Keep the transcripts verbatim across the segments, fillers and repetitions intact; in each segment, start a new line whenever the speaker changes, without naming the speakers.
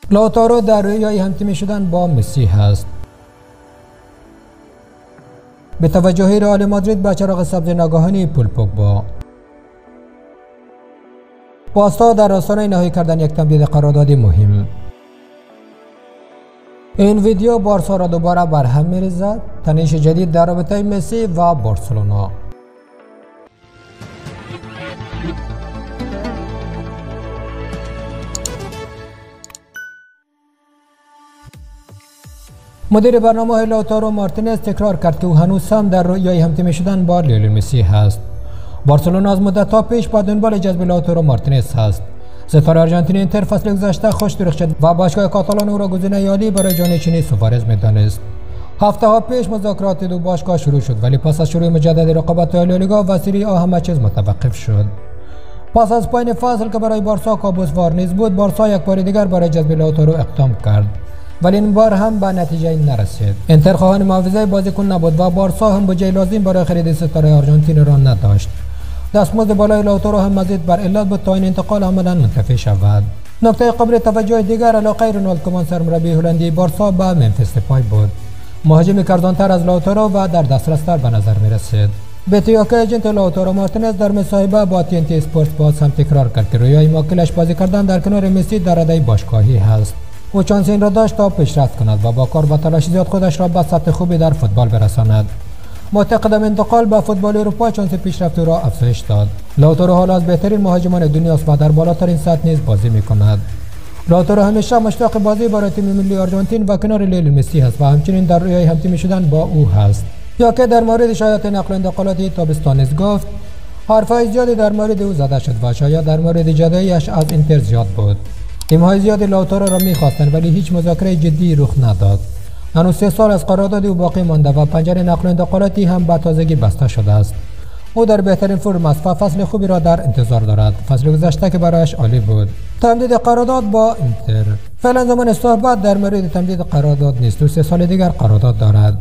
لائوتارو در روئیای همتیمی شدن با بامسی هست. به توجهی رئال مادرید به چراغ سبز ناگهانی پول پگبا. بارسا در آستانه نهایی کردن یک تمدید قرارداد مهم. این ویدیو بارسا را دوباره برهم می‌ریزد. تنش جدید در رابطه مسی و بارسلونا. مدیر برنامه لائوتارو مارتینز تکرار کرد که او هنوز هم در روئیای همتیمی شدن با لیونل مسی هست. بارسلونا از مدت‌ها پیش با دنبال جذب لائوتارو مارتینز هست. ستاره آرژانتینی اینتر فصل گذشته خوش درخت شد و باشگاه کاتالان او را گزینه عالی برای جانشینی سوارز می‌دانست. هفته‌ها پیش مذاکرات دو باشگاه شروع شد، ولی پس از شروع مجدد رقابت لالیگا و سری آ همه چیز متوقف شد. پس از پایان فصل که برای بارسا کابوس‌وار نیز بود، بارسا یک بار دیگر برای جذب لائوتارو اقدام کرد، ولی این بار هم به نتیجه نرسید. اینتر خواهان معاوضه بازیکن نبود و بارسا هم بودجه لازم برای خرید ستاره آرژانتین را نداشت. دستمزد بالای لائوتارو هم مزید بر علت بود تا این انتقال عملاً منتفی شود. نکته قابل توجه دیگر علاقه رونالد کومان سرمربی هلندی بارسا به ممفیس دیپای بود. مهاجم کردانتر از لائوتارو و در دسترستر به نظر می رسید. بتیاکه ایجنت لائوتارو مارتینز در مصاحبه با تی ان تی اسپورت باز هم تکرار کرد که رویای موکلش بازی کردن در کنار مسی در رده باشگاهی هست. او چانس این را داشت تا پیشرفت کند و با کار و تلاش زیاد خودش را به سطح خوبی در فوتبال برساند. معتقدم انتقال به فوتبال اروپا چانس پیشرفت را افزایش داد. لائوتارو حالا از بهترین مهاجمان دنیا است و در بالاترین سطح نیز بازی می‌کند. لائوتارو همیشه مشتاق بازی برای تیم ملی آرژانتین و کنار لیونل مسی است و همچنین در رویای همتیمی شدن با او هست. یا که در مورد شایعات نقل و انتقالاتی تابستان نیز گفت حرف‌های زیادی در مورد او زده شد و شاید در مورد جدایی‌اش از اینتر زیاد بود. تیم‌های زیادی لائوتارو را می‌خواستند ولی هیچ مذاکره جدی رخ نداد. هنوز سه سال از قرارداد او باقی مانده و پنجره نقل و انتقالاتی هم به تازگی بسته شده است. او در بهترین فرم است و فصل خوبی را در انتظار دارد. فصل گذشته که برایش عالی بود. تمدید قرارداد با اینتر. فعلا زمان صحبت در مورد تمدید قرارداد نیست. او سه سال دیگر قرارداد دارد.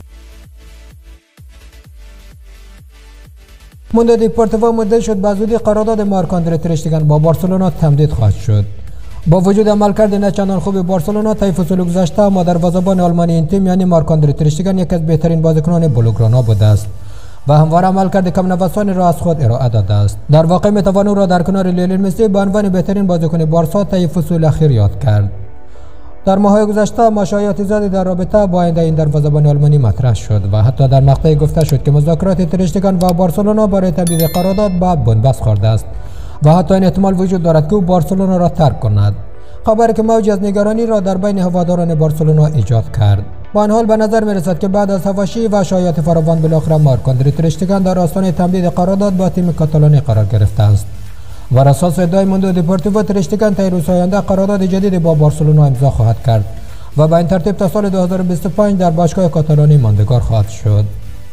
موندو دیپورتیو مدعی شد به زودی قرارداد مارک آندره تر اشتیگن با بارسلونا تمدید خواهد شد. با وجود عملکرد نچندان خوب بارسلونا طی فصل گذشته، ما دروازه‌بان آلمانی این تیم یعنی مارک آندره تر اشتیگن یکی از بهترین بازیکنان بلوگرانا بوده است و همواره عملکرد کم نوسانی را از خود ارائه داده است. در واقع میتوان او را در کنار لیونل مسی به عنوان بهترین بازیکن بارسا طی فصل اخیر یاد کرد. در ماه‌های گذشته مشایعات زیادی در رابطه با آینده این دروازه‌بان آلمانی مطرح شد و حتی در مقطعی گفته شد که مذاکرات تر اشتیگن و بارسلونا برای تمدید قرارداد به بن‌بست خورده است و حتی این احتمال وجود دارد که او بارسلونا را ترک کند. خبری که موجی از نگرانی را در بین هواداران بارسلونا ایجاد کرد. با این حال به نظر می‌رسد که بعد از حواشی و شایعات فراوان بالاخره مارک آندره تر اشتیگن در آستانه تمدید قرارداد با تیم کاتالانی قرار گرفته است. بر اساس ادعای موندو دیپورتیو تر اشتیگن طی روزهای آینده قرارداد جدیدی با بارسلونا امضا خواهد کرد و به این ترتیب تا سال دو هزار و بیست و پنج در باشگاه کاتالانی ماندگار خواهد شد.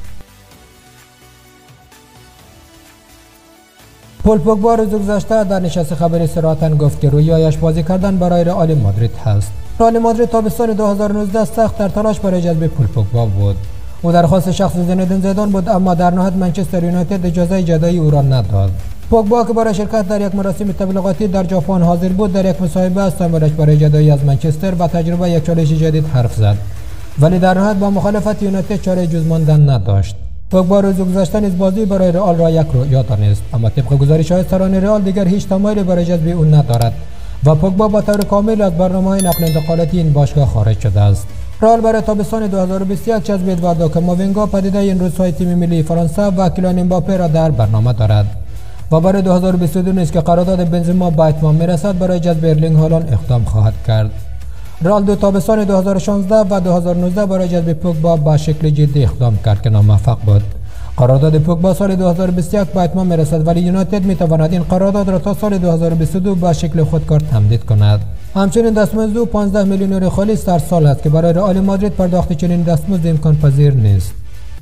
پول پگبا روز گذشته در نشست خبری صراحتاً گفت که رویایش بازی کردن برای رئال مادرید هست. رئال مادرید تابستان دو هزار و نوزده سخت در تلاش برای جذب پول پگبا بود. او درخواست شخصی زینedین زیدان بود، اما در نهایت منچستر یونایتد اجازه جدایی او را نداد. پگبا که برای شرکت در یک مراسم تبلیغاتی در ژاپن حاضر بود، در یک مصاحبه از تمایلش برای جدایی از منچستر و تجربه یک چالش جدید حرف زد، ولی در نهایت با مخالفت یونایتد چاره جز ماندن نداشت. پگبا روز گذشته نیز بازی برای رئال را یک رویا دانست، اما طبق گزارش‌های سران رئال دیگر هیچ تمایلی برای جذب او ندارد و پگبا با طور کامل از برنامه‌های نقل و انتقالاتی این باشگاه خارج شده است. رئال برای تابستان دو هزار و بیست و یک جذب ادواردو کاماوینگا پدیده این روزهای تیم ملی فرانسه و کیلیان امباپه را در برنامه دارد و برای دو هزار و بیست و دو نیز که قرارداد بنزما به اتمام میرسد برای جذب ارلینگ هالند اقدام خواهد کرد. رئال دو تابستان دو هزار و شانزده و دو هزار و نوزده برای جذب پگبا به شکل جدی اقدام کرد که ناموفق بود. قرارداد پگبا سال دو هزار و بیست و یک به اتمام میرسد، ولی یونایتد میتواند این قرارداد را تا سال دو هزار و بیست و دو به شکل خودکار تمدید کند. همچنین دستمزد او پانزده میلیون یورو خالص در سال است که برای رئال مادرید پرداخت چنین دستمزد امکان پذیر نیست.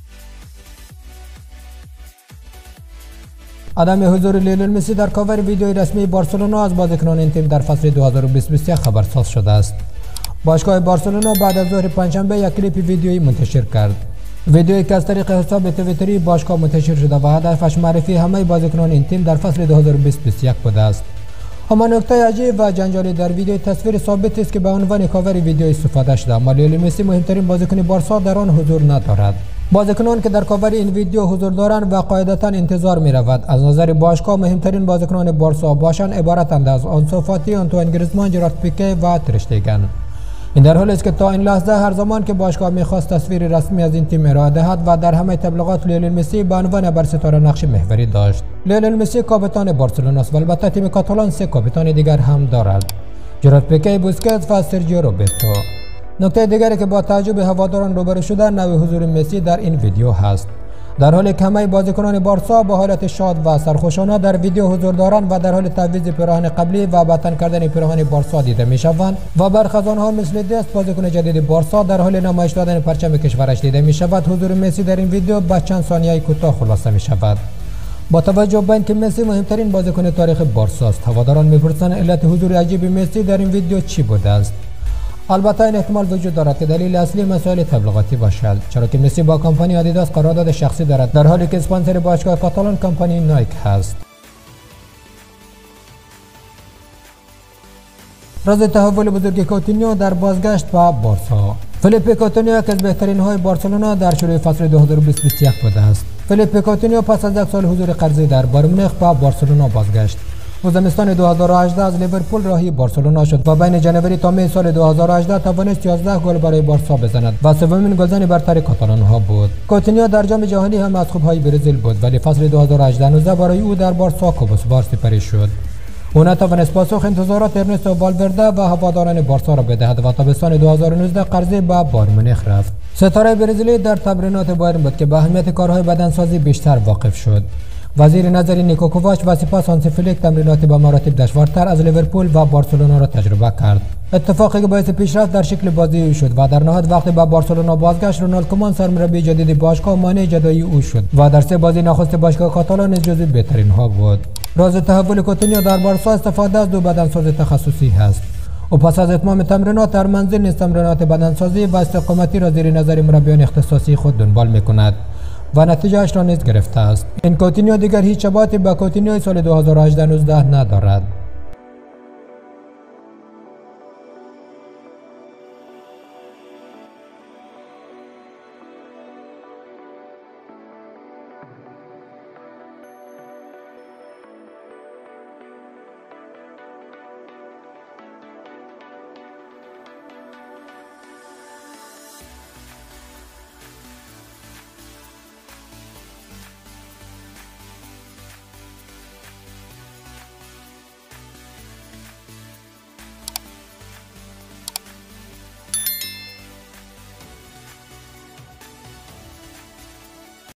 عدم حضور لیونل مسی در کاور ویدیوی رسمی بارسلونا از بازیکنان این تیم در فصل دو هزار و بیست و بیست و یک خبرساز شده است. باشگاه بارسلونا بعد از ظهر پنجشنبه یک کلیپ ویدیویی منتشر کرد. ویدیویی که از طریق حساب توییتری باشگاه منتشر شده و هدفش معرفی همه بازیکنان این تیم در فصل دو هزار و بیست و بیست و یک بوده است. اما نکته عجیب و جنجالی در ویدیو تصویر ثابت است که به عنوان کاور ویدیو استفاده شده، اما لیونل مسی مهمترین بازیکن بارسا در آن حضور ندارد. بازیکنان که در کاور این ویدیو حضور دارند و قاعدتا انتظار می رود از نظر باشگاه مهمترین بازیکنان بارسا باشند عبارتند از آنسو فاتی، آنتوان گریزمان، جرارد پیکه و اشتیگن. این در حالی است که تا این لحظه هر زمان که باشگاه می‌خواست تصویر رسمی از این تیم ارائه دهد و در همه تبلیغات لیونل مسی به عنوان ابرستاره نقش محوری داشت. لیونل مسی کاپیتان بارسلونا است و البته تیم کاتالان سه کاپیتان دیگر هم دارد: جرارد پیکه، بوسکتس و سرجیو روبرتو. نکته دیگری که با تعجب هواداران روبرو شدن نوع حضور مسی در این ویدیو هست. در حالی که همه بازیکنان بارسا با حالت شاد و سرخوشانه در ویدیو حضور دارند و در حال تعویض پیراهن قبلی و بطن کردن پیراهن بارسا دیده میشوند و برخی از آنها مثل دست بازیکن جدید بارسا در حال نمایش دادن پرچم کشورش دیده می شود، حضور مسی در این ویدیو با چند ثانیه کوتاه خلاصه می شود. با توجه به اینکه مسی مهمترین بازیکن تاریخ بارسا است، هواداران میپرسند علت حضور عجیب مسی در این ویدیو چی بوده است. البته این احتمال وجود دارد که دلیل اصلی مسائل تبلیغاتی باشد، چرا که مسی با کمپانی آدیداس قرارداد شخصی دارد، در حالی که اسپانسر باشگاه کاتالان کمپانی نایک هست. راز تحول بزرگ کوتینیو در بازگشت به بارسا. فلیپ کوتینیو یکی از بهترین های بارسلونا در شروع فصل دو هزار و بیست بیست و یک بوده است. فلیپ کوتینیو پس از یک سال حضور قرضی در بایر مونیخ به بارسلونا بازگشت. و زمستان دو هزار و هجده از لیورپول راهی بارسلونا شد و بین جنوری تا می سال دو هزار و هجده توانست یازده گل برای بارسا بزند و سومین گلزن برتر کاتالان ها بود. کوتینیو در جام جهانی هم از خوبهای برزیل بود، ولی فصل دو هزار و هجده نوزده برای او در بارسا کوبسوار سپری شد. او نتوانست پاسخ انتظارات ارنستو والورده و هواداران بارسا را بدهد و تابستان دو هزار و نوزده قرضی به بایر مونیخ رفت. ستاره برزیلی در تمرینات بایرن بود که به اهمیت کارهای بدنسازی بیشتر واقف شد. وزیر نظری نیکو کوواچ و سپس هانسی فلیک تمرینات به مراتب دشوارتر از لیورپول و بارسلونا را تجربه کرد، اتفاقی که باعث پیشرفت در شکل بازی شد و در نهایت وقتی به بارسلونا بازگشت رونالد کومان سرمربی جدید باشگاه مانع جدایی او شد و در سه بازی نخست باشگاه کاتالان جزو بهترین ها بود. راز تحول کوتینیو در بارسا استفاده از دو بدنساز تخصصی است. او پس از اتمام تمرینات در منزل نیز تمرینات بدنسازی و استقامتی را زیر نظر مربیان اختصاصی خود دنبال می‌کند و نتیجه‌اش را نیز گرفته است. این کوتینیو دیگر هیچ شباهتی به کوتینیوی سال دو هزار و هجده نوزده ندارد.